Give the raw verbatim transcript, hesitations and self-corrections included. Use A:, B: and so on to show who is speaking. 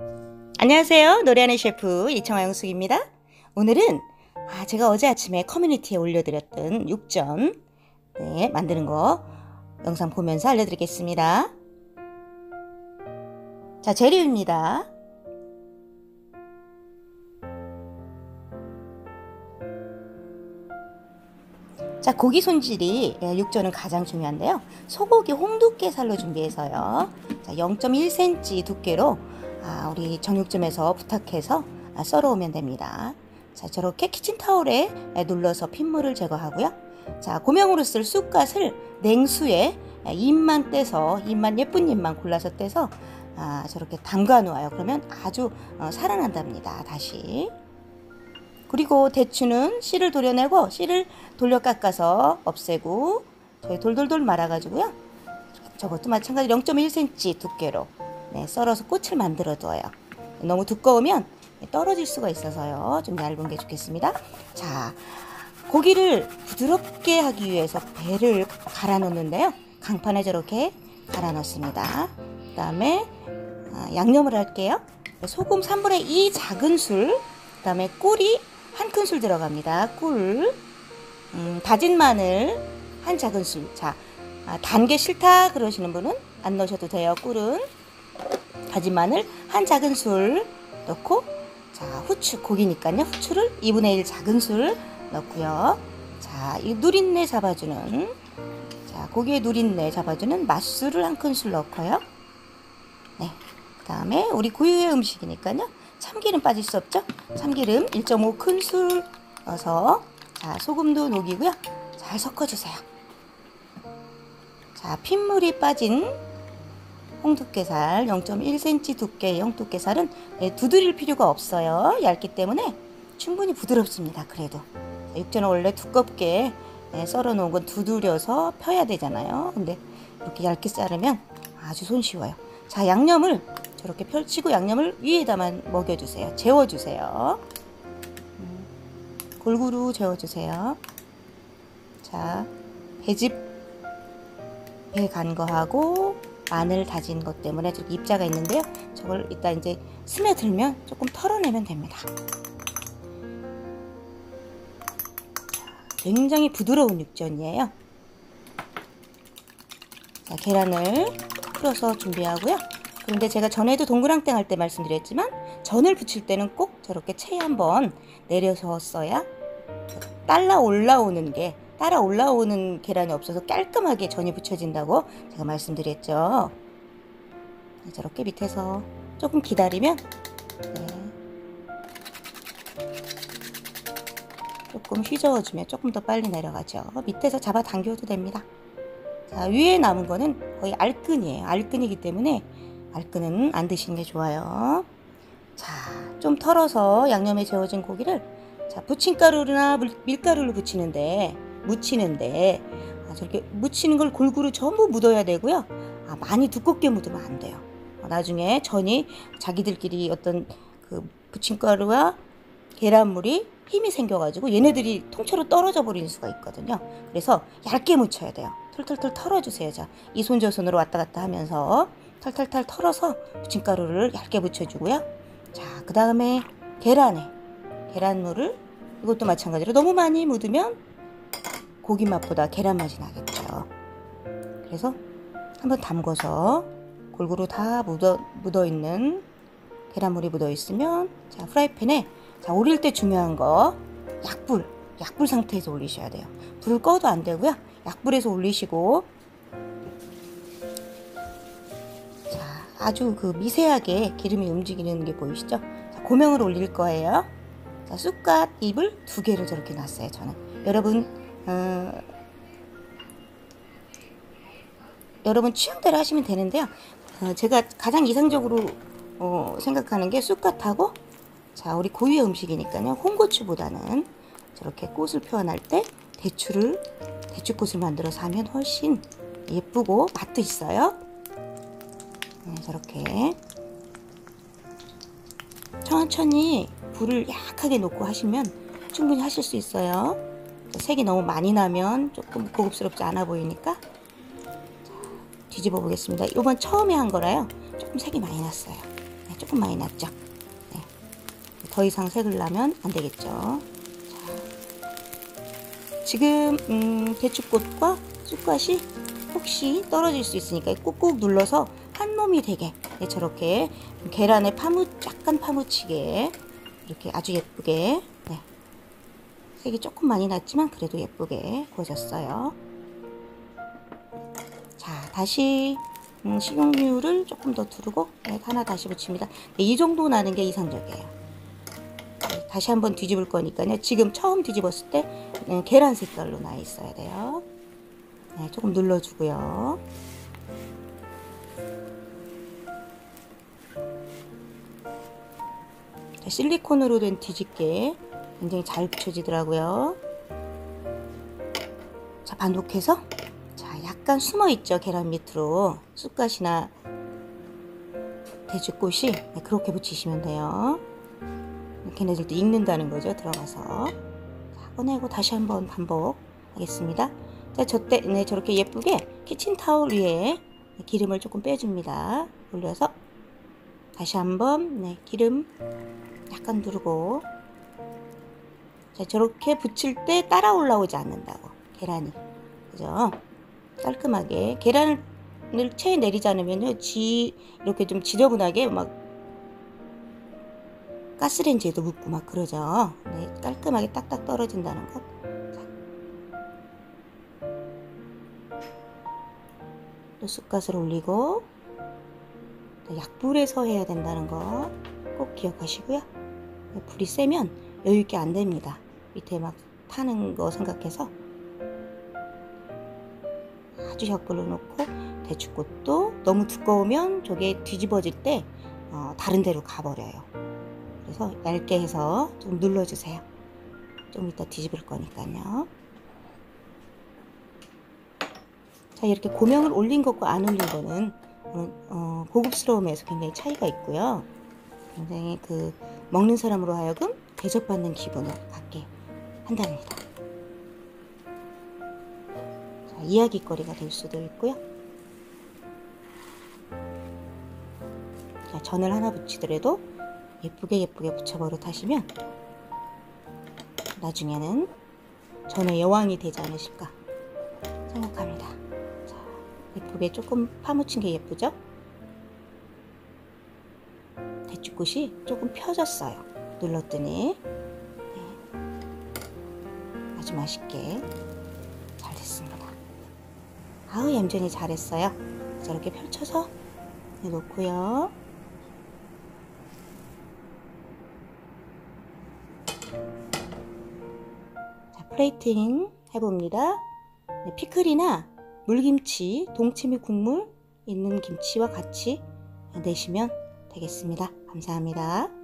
A: 안녕하세요. 노래하는 셰프 이청아 영숙입니다. 오늘은 아, 제가 어제 아침에 커뮤니티에 올려드렸던 육전 네, 만드는 거 영상 보면서 알려드리겠습니다. 자, 재료입니다. 자, 고기 손질이 육전은 가장 중요한데요. 소고기 홍두깨살로 준비해서요. 자, 영 점 일 센티미터 두께로 아, 우리 정육점에서 부탁해서 아, 썰어오면 됩니다. 자, 저렇게 키친타올에 눌러서 핏물을 제거하고요. 자, 고명으로 쓸 쑥갓을 냉수에 잎만 떼서 잎만 예쁜 잎만 골라서 떼서 아, 저렇게 담가 놓아요. 그러면 아주 어, 살아난답니다. 다시. 그리고 대추는 씨를 도려내고 씨를 돌려 깎아서 없애고 저희 돌돌돌 말아가지고요. 저것도 마찬가지로 영 점 일 센티미터 두께로 네, 썰어서 꽃을 만들어 둬요. 너무 두꺼우면 떨어질 수가 있어서요. 좀 얇은 게 좋겠습니다. 자, 고기를 부드럽게 하기 위해서 배를 갈아 넣는데요. 강판에 저렇게 갈아 넣습니다. 그 다음에 아, 양념을 할게요. 소금 삼분의 이 작은 술, 그 다음에 꿀이 한 큰술 들어갑니다. 꿀, 음, 다진 마늘 한 작은술. 자, 아, 단 게 싫다 그러시는 분은 안 넣으셔도 돼요. 꿀은 다진 마늘 한 작은술 넣고, 자, 후추, 고기니까요. 후추를 이분의 일 작은술 넣고요. 자, 이 누린내 잡아주는, 자, 고기에 누린내 잡아주는 맛술을 한 큰술 넣고요. 네, 그 다음에 우리 고유의 음식이니까요. 참기름 빠질 수 없죠. 참기름 일 점 오 큰술 넣어서, 자, 소금도 녹이고요. 잘 섞어주세요. 자, 핏물이 빠진 홍두깨살 영 점 일 센티미터 두께의 홍두깨살은 두드릴 필요가 없어요. 얇기 때문에 충분히 부드럽습니다. 그래도 육전은 원래 두껍게 썰어 놓은 건 두드려서 펴야 되잖아요. 근데 이렇게 얇게 자르면 아주 손쉬워요. 자, 양념을 저렇게 펼치고 양념을 위에다만 먹여주세요. 재워주세요. 음, 골고루 재워주세요. 자, 배즙 배 간 거하고 마늘 다진 것 때문에 저기 입자가 있는데요. 저걸 이따 이제 스며들면 조금 털어내면 됩니다. 굉장히 부드러운 육전이에요. 자, 계란을 풀어서 준비하고요. 그런데 제가 전에도 동그랑땡 할 때 말씀드렸지만 전을 부칠 때는 꼭 저렇게 체에 한번 내려서 써야 따라 올라오는 게 따라 올라오는 계란이 없어서 깔끔하게 전이 부쳐진다고 제가 말씀드렸죠. 저렇게 밑에서 조금 기다리면 네, 조금 휘저어주면 조금 더 빨리 내려가죠. 밑에서 잡아 당겨도 됩니다. 자, 위에 남은 거는 거의 알끈이에요. 알끈이기 때문에 알끈은 안 드시는 게 좋아요. 자, 좀 털어서 양념에 재워진 고기를 자, 부침가루나 밀가루를 붙이는데 묻히는데 아, 저렇게 묻히는 걸 골고루 전부 묻어야 되고요. 아, 많이 두껍게 묻으면 안 돼요. 아, 나중에 전이 자기들끼리 어떤 그 부침가루와 계란물이 힘이 생겨가지고 얘네들이 통째로 떨어져 버리는 수가 있거든요. 그래서 얇게 묻혀야 돼요. 털털털 털어주세요. 자, 이 손 저 손으로 왔다 갔다 하면서 탈탈탈 털어서 부침가루를 얇게 묻혀주고요. 자, 그 다음에 계란에 계란물을 이것도 마찬가지로 너무 많이 묻으면 고기 맛보다 계란 맛이 나겠죠. 그래서 한번 담궈서 골고루 다 묻어, 묻어있는 계란물이 묻어있으면 자, 프라이팬에 자, 올릴 때 중요한 거 약불 약불 상태에서 올리셔야 돼요. 불을 꺼도 안 되고요. 약불에서 올리시고 자, 아주 그 미세하게 기름이 움직이는 게 보이시죠? 자, 고명을 올릴 거예요. 자, 쑥갓 잎을 두 개를 저렇게 놨어요. 저는 여러분 어, 여러분 취향대로 하시면 되는데요. 어, 제가 가장 이상적으로 어, 생각하는 게 쑥갓하고 자, 우리 고유의 음식이니까요. 홍고추보다는 저렇게 꽃을 표현할 때 대추를 대추꽃을 만들어서 하면 훨씬 예쁘고 맛도 있어요. 네, 저렇게 천천히 불을 약하게 놓고 하시면 충분히 하실 수 있어요. 색이 너무 많이 나면 조금 고급스럽지 않아 보이니까 자, 뒤집어 보겠습니다. 이번 처음에 한 거라요. 조금 색이 많이 났어요. 네, 조금 조금 많이 났죠. 네. 더 이상 색을 나면 안 되겠죠. 자, 지금 음, 대추꽃과 쑥갓이 혹시 떨어질 수 있으니까 꾹꾹 눌러서 한 놈이 되게, 네, 저렇게 계란에 파묻 약간 파묻히게 이렇게 아주 예쁘게, 네, 색이 조금 많이 났지만 그래도 예쁘게 구워졌어요. 자, 다시 음, 식용유를 조금 더 두르고, 네, 하나 다시 붙입니다. 네, 이 정도 나는 게 이상적이에요. 네, 다시 한번 뒤집을 거니까요. 지금 처음 뒤집었을 때 네, 계란 색깔로 나 있어야 돼요. 네, 조금 눌러주고요. 자, 실리콘으로 된 뒤집개 굉장히 잘 붙여지더라고요. 자, 반복해서, 자, 약간 숨어 있죠. 계란 밑으로 쑥갓이나 대추꽃이, 네, 그렇게 붙이시면 돼요. 걔네들도 익는다는 거죠. 들어가서. 자, 꺼내고 다시 한번 반복하겠습니다. 자, 저때 네, 저렇게 예쁘게 키친타올 위에 기름을 조금 빼줍니다. 올려서 다시 한번, 네, 기름 약간 두르고. 자, 저렇게 붙일 때 따라 올라오지 않는다고, 계란이. 그죠? 깔끔하게 계란을 채 내리지 않으면요, 지 이렇게 좀 지저분하게 막 가스레인지에도 묻고 막 그러죠. 네, 깔끔하게 딱딱 떨어진다는 것. 또 쑥갓을 올리고, 약불에서 해야 된다는 거 꼭 기억하시고요. 불이 세면 여유있게 안 됩니다. 밑에 막 타는 거 생각해서 아주 약불로 놓고, 대추꽃도 너무 두꺼우면 저게 뒤집어질 때 어, 다른 데로 가버려요. 그래서 얇게 해서 좀 눌러주세요. 좀 이따 뒤집을 거니까요. 자, 이렇게 고명을 올린 것과 안 올린 거는 어, 고급스러움에서 굉장히 차이가 있고요. 굉장히 그 먹는 사람으로 하여금 대접받는 기분을 갖게 한답니다. 자, 이야기거리가 될 수도 있고요. 자, 전을 하나 붙이더라도 예쁘게 예쁘게 붙여버릇 하시면 나중에는 전의 여왕이 되지 않으실까 생각합니다. 자, 예쁘게 조금 파묻힌 게 예쁘죠? 대추꽃이 조금 펴졌어요. 눌렀더니. 네. 아주 맛있게 잘 됐습니다. 아우, 얌전히 잘했어요. 저렇게 펼쳐서 놓고요. 자, 플레이팅 해봅니다. 네, 피클이나 물김치, 동치미 국물 있는 김치와 같이 내시면 되겠습니다. 감사합니다.